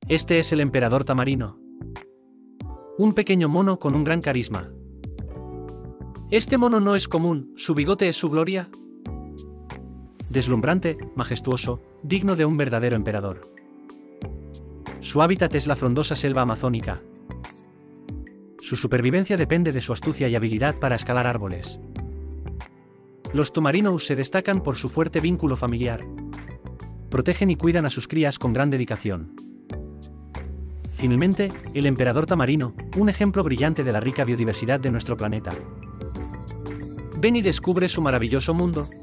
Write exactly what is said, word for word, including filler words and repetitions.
Este es el emperador tamarino. Un pequeño mono con un gran carisma. Este mono no es común, ¿su bigote es su gloria? Deslumbrante, majestuoso, digno de un verdadero emperador. Su hábitat es la frondosa selva amazónica. Su supervivencia depende de su astucia y habilidad para escalar árboles. Los Tumarinos se destacan por su fuerte vínculo familiar. Protegen y cuidan a sus crías con gran dedicación. Finalmente, el emperador tamarino, un ejemplo brillante de la rica biodiversidad de nuestro planeta. Ven y descubre su maravilloso mundo.